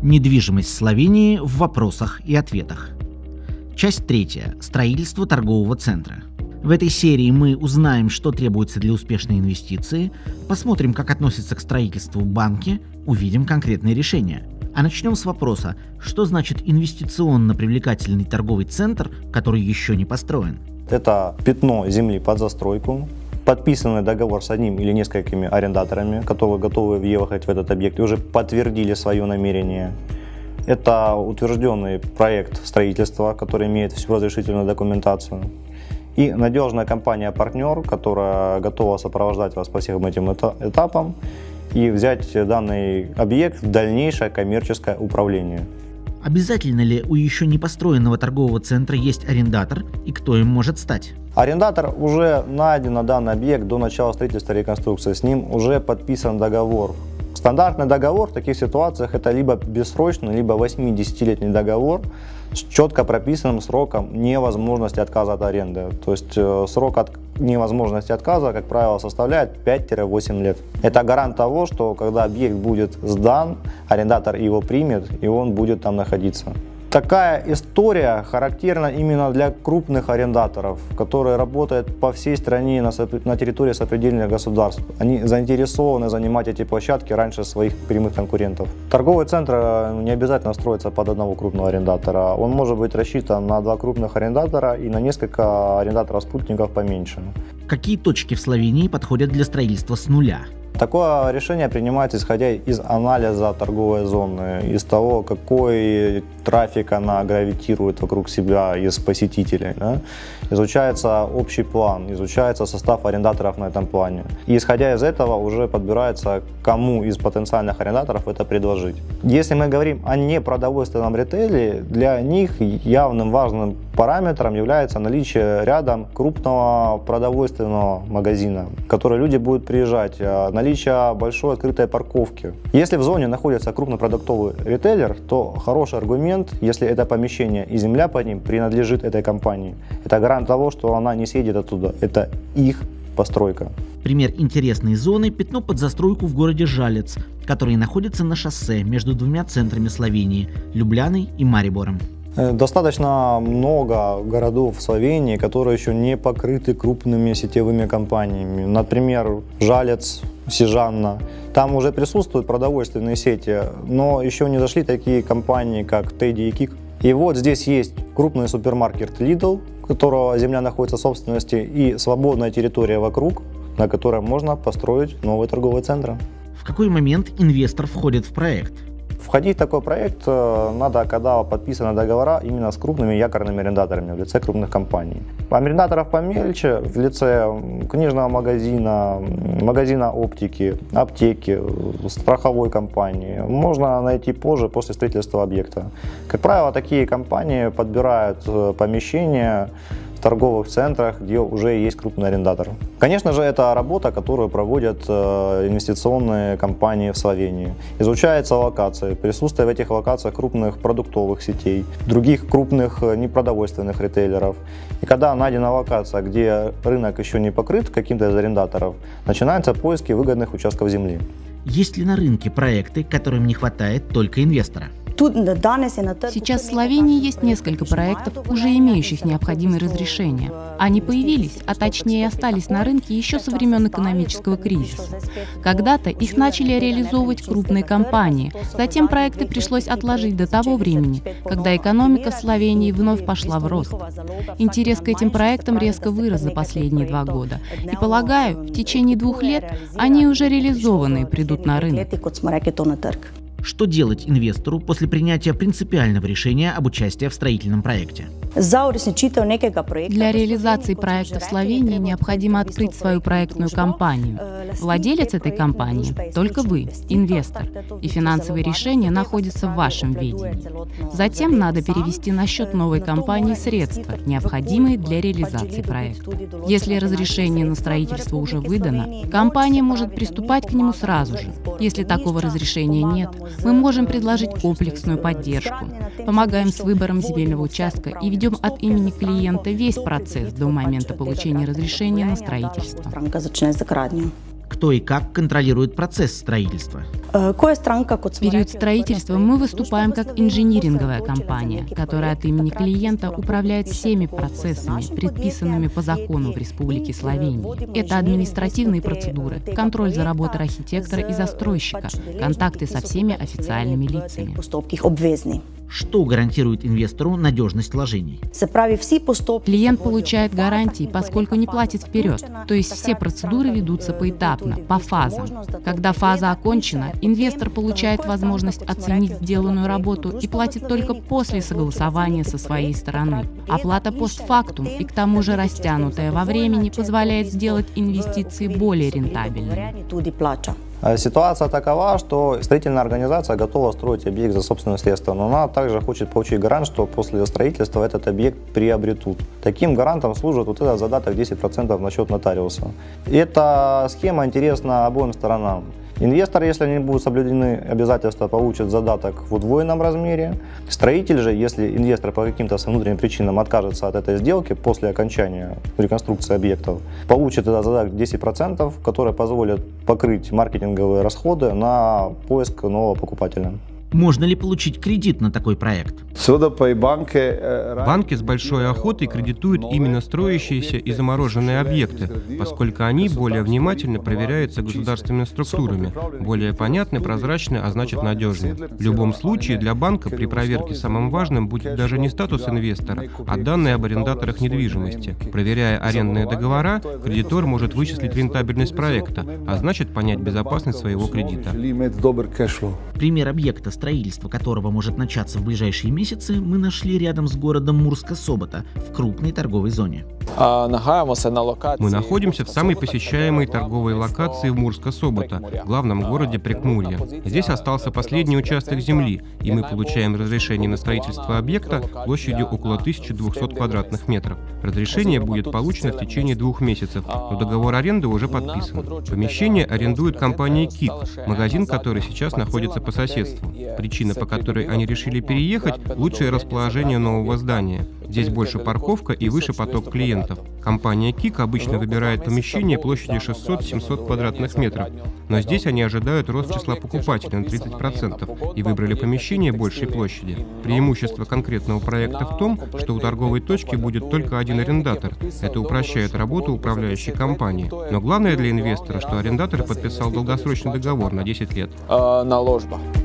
Недвижимость в Словении в вопросах и ответах. Часть 3. Строительство торгового центра. В этой серии мы узнаем, что требуется для успешной инвестиции, посмотрим, как относятся к строительству банки, увидим конкретные решения. А начнем с вопроса, что значит инвестиционно привлекательный торговый центр, который еще не построен? Это пятно земли под застройку, подписанный договор с одним или несколькими арендаторами, которые готовы въехать в этот объект и уже подтвердили свое намерение. Это утвержденный проект строительства, который имеет всю разрешительную документацию. И надежная компания-партнер, которая готова сопровождать вас по всем этим этапам и взять данный объект в дальнейшее коммерческое управление. Обязательно ли у еще не построенного торгового центра есть арендатор и кто им может стать? Арендатор уже найден на данный объект до начала строительства и реконструкции. С ним уже подписан договор. Стандартный договор в таких ситуациях это либо бессрочный, либо 8-10-летний договор с четко прописанным сроком невозможности отказа от аренды. То есть срок невозможности отказа, как правило, составляет 5-8 лет. Это гарант того, что когда объект будет сдан, арендатор его примет и он будет там находиться. Такая история характерна именно для крупных арендаторов, которые работают по всей стране на территории сопредельных государств. Они заинтересованы занимать эти площадки раньше своих прямых конкурентов. Торговый центр не обязательно строится под одного крупного арендатора. Он может быть рассчитан на 2 крупных арендатора и на несколько арендаторов-спутников поменьше. Какие точки в Словении подходят для строительства с нуля? Такое решение принимается исходя из анализа торговой зоны, из того, какой трафик она гравитирует вокруг себя из посетителей. Да? Изучается общий план, изучается состав арендаторов на этом плане. И исходя из этого уже подбирается, кому из потенциальных арендаторов это предложить. Если мы говорим о непродовольственном ритейле, для них явным важным параметром является наличие рядом крупного продовольственного магазина, в который люди будут приезжать, наличие большой открытой парковки. Если в зоне находится крупнопродуктовый ритейлер, то хороший аргумент, если это помещение и земля под ним принадлежит этой компании. Это гарант того, что она не съедет оттуда. Это их постройка. Пример интересной зоны – пятно под застройку в городе Жалец, который находится на шоссе между 2 центрами Словении – Любляной и Марибором. Достаточно много городов в Словении, которые еще не покрыты крупными сетевыми компаниями. Например, Жалец, Сижанна. Там уже присутствуют продовольственные сети, но еще не зашли такие компании, как Тедди и Кик. И вот здесь есть крупный супермаркет Lidl, у которого земля находится в собственности, и свободная территория вокруг, на которой можно построить новый торговый центр. В какой момент инвестор входит в проект? Входить в такой проект надо, когда подписаны договора именно с крупными якорными арендаторами в лице крупных компаний. Арендаторов помельче в лице книжного магазина, магазина оптики, аптеки, страховой компании можно найти позже, после строительства объекта. Как правило, такие компании подбирают помещения в торговых центрах, где уже есть крупный арендатор. Конечно же, это работа, которую проводят инвестиционные компании в Словении. Изучается локация, присутствие в этих локациях крупных продуктовых сетей, других крупных непродовольственных ритейлеров. И когда найдена локация, где рынок еще не покрыт каким-то из арендаторов, начинаются поиски выгодных участков земли. Есть ли на рынке проекты, которым не хватает только инвестора? Сейчас в Словении есть несколько проектов, уже имеющих необходимые разрешения. Они появились, а точнее остались на рынке еще со времен экономического кризиса. Когда-то их начали реализовывать крупные компании, затем проекты пришлось отложить до того времени, когда экономика в Словении вновь пошла в рост. Интерес к этим проектам резко вырос за последние 2 года, и, полагаю, в течение 2 лет они уже реализованы и придут на рынок. Что делать инвестору после принятия принципиального решения об участии в строительном проекте? Для реализации проекта в Словении необходимо открыть свою проектную компанию. Владелец этой компании – только вы, инвестор, и финансовые решения находятся в вашем ведении. Затем надо перевести на счет новой компании средства, необходимые для реализации проекта. Если разрешение на строительство уже выдано, компания может приступать к нему сразу же. Если такого разрешения нет, мы можем предложить комплексную поддержку. Помогаем с выбором земельного участка и ведем от имени клиента весь процесс до момента получения разрешения на строительство. Кто и как контролирует процесс строительства? В период строительства мы выступаем как инжиниринговая компания, которая от имени клиента управляет всеми процессами, предписанными по закону в Республике Словения. Это административные процедуры, контроль за работой архитектора и застройщика, контакты со всеми официальными лицами. Что гарантирует инвестору надежность вложений? Клиент получает гарантии, поскольку не платит вперед, то есть все процедуры ведутся поэтапно, по фазам. Когда фаза окончена, инвестор получает возможность оценить сделанную работу и платит только после согласования со своей стороны. Оплата постфактум и к тому же растянутая во времени позволяет сделать инвестиции более рентабельными. Ситуация такова, что строительная организация готова строить объект за собственные средства, но она также хочет получить гарант, что после строительства этот объект приобретут. Таким гарантом служит вот этот задаток 10% на счет нотариуса. Эта схема интересна обоим сторонам. Инвестор, если не будут соблюдены обязательства, получит задаток в удвоенном размере. Строитель же, если инвестор по каким-то своим внутренним причинам откажется от этой сделки после окончания реконструкции объектов, получит этот задаток 10%, который позволит покрыть маркетинговые расходы на поиск нового покупателя. Можно ли получить кредит на такой проект? Банки с большой охотой кредитуют именно строящиеся и замороженные объекты, поскольку они более внимательно проверяются государственными структурами, более понятны, прозрачны, а значит надежны. В любом случае для банка при проверке самым важным будет даже не статус инвестора, а данные об арендаторах недвижимости. Проверяя арендные договора, кредитор может вычислить рентабельность проекта, а значит понять безопасность своего кредита. Пример объекта, строительство которого может начаться в ближайшие месяцы, мы нашли рядом с городом Мурска-Собота, в крупной торговой зоне. Мы находимся в самой посещаемой торговой локации в Мурска-Собота, главном городе Прекмурья. Здесь остался последний участок земли, и мы получаем разрешение на строительство объекта площадью около 1200 квадратных метров. Разрешение будет получено в течение 2 месяцев, но договор аренды уже подписан. Помещение арендует компания КИК, магазин, который сейчас находится по соседству. Причина, по которой они решили переехать – лучшее расположение нового здания. Здесь больше парковка и выше поток клиентов. Компания КИК обычно выбирает помещение площадью 600-700 квадратных метров, но здесь они ожидают рост числа покупателей на 30% и выбрали помещение большей площади. Преимущество конкретного проекта в том, что у торговой точки будет только один арендатор. Это упрощает работу управляющей компании. Но главное для инвестора, что арендатор подписал долгосрочный договор на 10 лет.